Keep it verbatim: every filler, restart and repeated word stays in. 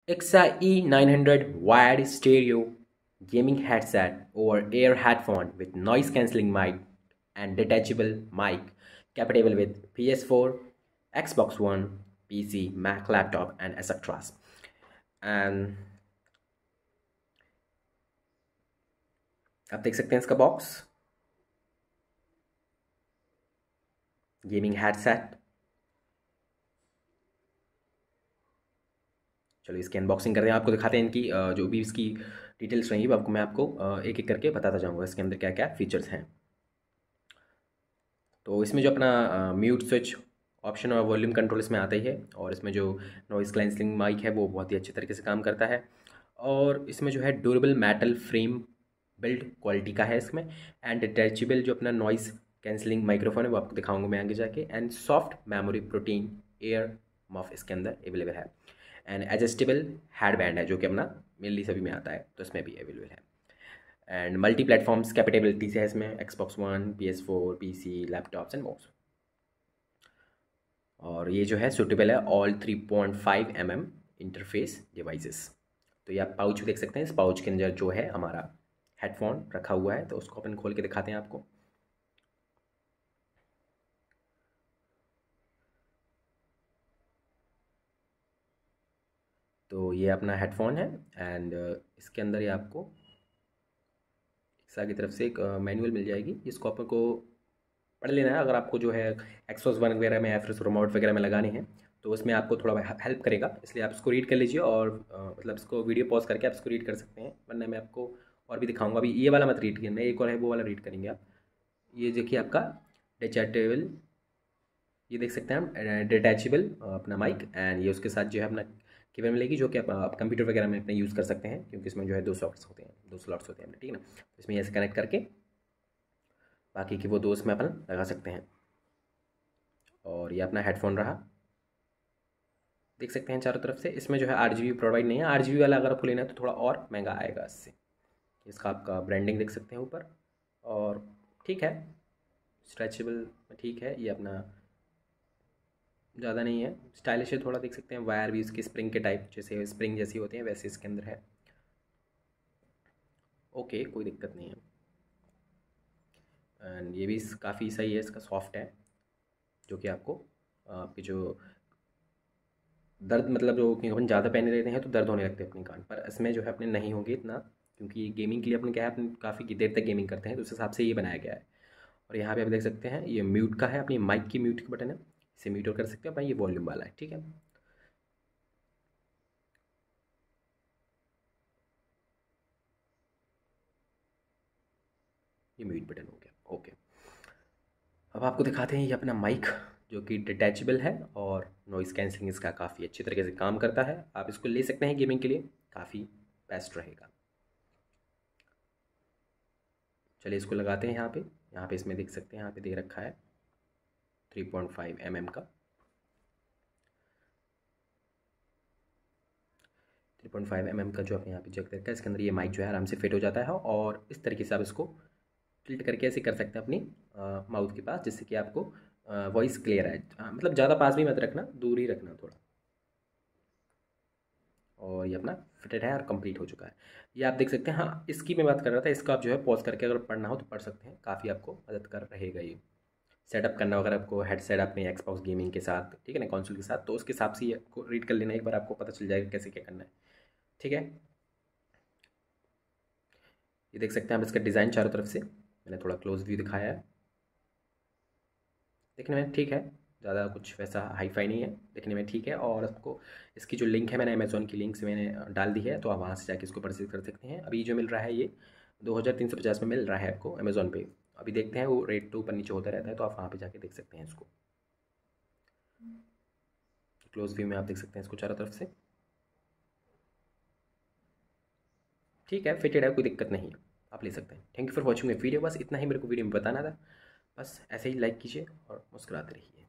X I E nine hundred wired stereo gaming headset over ear headphone with noise cancelling mic and detachable mic, compatible with P S four, Xbox One, P C, Mac laptop and et cetera. And आप देख सकते हैं इसका box, gaming headset. चलो इसकी unboxing करते हैं, आपको दिखाते हैं इनकी अ, जो भी इसकी डिटेल्स रहेंगी वो आपको मैं आपको अ, एक एक करके बताता जाऊँगा इसके अंदर क्या क्या फीचर्स हैं। तो इसमें जो अपना म्यूट स्विच ऑप्शन और वॉल्यूम कंट्रोल इसमें आता ही है, और इसमें जो नॉइज़ कैंसलिंग माइक है वो बहुत ही अच्छे तरीके से काम करता है। और इसमें जो है durable metal frame build quality का है इसमें, एंड डिटैचेबल जो अपना नॉइज़ कैंसलिंग माइक्रोफोन है वो आपको दिखाऊंगा मैं आगे जाके, and soft memory protein air muff इसके अंदर अवेलेबल है, एंड एडजस्टेबल हेड बैंड है जो कि अपना मेनली सभी में आता है तो इसमें भी अवेलेबल है। एंड मल्टी प्लेटफॉर्म्स कैपेबिलिटीज है इसमें, Xbox one, P S four, P C, laptops and mods. और ये जो है सूटेबल है all three point five M M interface devices. तो ये आप पाउच भी देख सकते हैं, इस पाउच के अंदर जो है हमारा हेडफोन रखा हुआ है, तो उसको अपन खोल के दिखाते हैं आपको। तो ये अपना हेडफोन है, एंड इसके अंदर ये आपको इस आगे तरफ से एक मैनुअल मिल जाएगी जिसको आपको पढ़ लेना है। अगर आपको जो है एक्सोस वन वगैरह में या फिर रिमोट वगैरह में लगाने हैं तो उसमें आपको थोड़ा हेल्प करेगा, इसलिए आप इसको रीड कर लीजिए, और अ, मतलब इसको वीडियो पॉज करके आप इसको रीड कर सकते हैं, वरना मैं आपको और भी दिखाऊंगा। अभी ये वाला मत रीड करना, एक और है वो वाला रीड करेंगे आप। ये देखिए आपका डिचैटेबल, ये देख सकते हैं हम डिटैचेबल अपना माइक, एंड ये उसके साथ जो है अपना केबल मिलेगी जो कि आप, आप कंप्यूटर वगैरह में अपने यूज़ कर सकते हैं, क्योंकि इसमें जो है दो सॉकेट्स होते हैं, दो स्लॉट्स होते हैं अपने, ठीक है ना। तो इसमें ऐसे कनेक्ट करके बाकी की वो दो इसमें अपन लगा सकते हैं। और ये अपना हेडफोन रहा, देख सकते हैं चारों तरफ से। इसमें जो है आठ जी बी प्रोवाइड नहीं है, आठ जी बी वाला अगर आपको लेना है तो थोड़ा और महंगा आएगा इससे। इसका आपका ब्रांडिंग देख सकते हैं ऊपर, और ठीक है, स्ट्रेचेबल ठीक है, ये अपना ज़्यादा नहीं है, स्टाइलिश है थोड़ा, देख सकते हैं वायर भी इसकी स्प्रिंग के टाइप, जैसे स्प्रिंग जैसी होती है वैसे इसके अंदर है। ओके, कोई दिक्कत नहीं है। एंड ये भी काफ़ी सही है, इसका सॉफ्ट है, जो कि आपको आपकी जो दर्द, मतलब जो कि अपन ज़्यादा पहने रहते हैं तो दर्द होने लगते हैं अपने कान पर, इसमें जो है अपने नहीं होंगे इतना, क्योंकि ये गेमिंग के लिए अपन क्या है, अपन काफ़ी देर तक गेमिंग करते हैं तो उस हिसाब से ये बनाया गया है। और यहाँ पे आप देख सकते हैं ये म्यूट का है, अपनी माइक की म्यूट का बटन है, इसे म्यूट कर सकते हैं अपना, ये वॉल्यूम वाला है, ठीक है। ये म्यूट बटन हो गया, ओके। अब आपको दिखाते हैं ये अपना माइक जो कि डिटैचेबल है, और नॉइज़ कैंसलिंग इसका काफ़ी अच्छे तरीके से काम करता है, आप इसको ले सकते हैं गेमिंग के लिए, काफ़ी बेस्ट रहेगा। चलिए इसको लगाते हैं यहाँ पे, यहाँ पे इसमें देख सकते हैं यहाँ पे दे रखा है three point five M M का, three point five M M का जो आपने यहाँ पे चेक करके इसके अंदर ये माइक जो है आराम से फिट हो जाता है, और इस तरीके से आप इसको टिल्ट करके ऐसे कर सकते हैं अपनी माउथ के पास, जिससे कि आपको वॉइस क्लियर आए। हाँ, मतलब ज़्यादा पास भी मत रखना, दूर ही रखना थोड़ा। और ये अपना फिटेड है और कंप्लीट हो चुका है, ये आप देख सकते हैं। हाँ, इसकी मैं बात कर रहा था, इसका आप जो है पॉज करके अगर पढ़ना हो तो पढ़ सकते हैं, काफ़ी आपको मदद कर रहेगा ये सेटअप करना। अगर आपको हेडसेट अपने एक्सबॉक्स गेमिंग के साथ, ठीक है ना, कंसोल के साथ, तो उसके हिसाब से ये आपको रीड कर लेना, एक बार आपको पता चल जाएगा कैसे क्या करना है, ठीक है। ये देख सकते हैं आप इसका डिज़ाइन चारों तरफ से, मैंने थोड़ा क्लोज व्यू दिखाया है, देखने में ठीक है, ज़्यादा कुछ वैसा हाई फाई नहीं है, देखने में ठीक है। और आपको इसकी जो लिंक है, मैंने अमेज़ोन की लिंक से मैंने डाल दी है, तो आप वहाँ से जाके इसको परचेज कर सकते हैं। अभी जो मिल रहा है ये दो हज़ार तीन सौ पचास में मिल रहा है आपको अमेज़ोन पे। अभी देखते हैं, वो रेट तो ऊपर नीचे होता रहता है, तो आप वहाँ पे जाके देख सकते हैं इसको। क्लोज व्यू में आप देख सकते हैं इसको चारों तरफ से, ठीक है, फिटेड है, कोई दिक्कत नहीं है, आप ले सकते हैं। Thank you for watching my video, बस इतना ही मेरे को वीडियो में बताना था, बस ऐसे ही लाइक कीजिए और मुस्कुराते रहिए।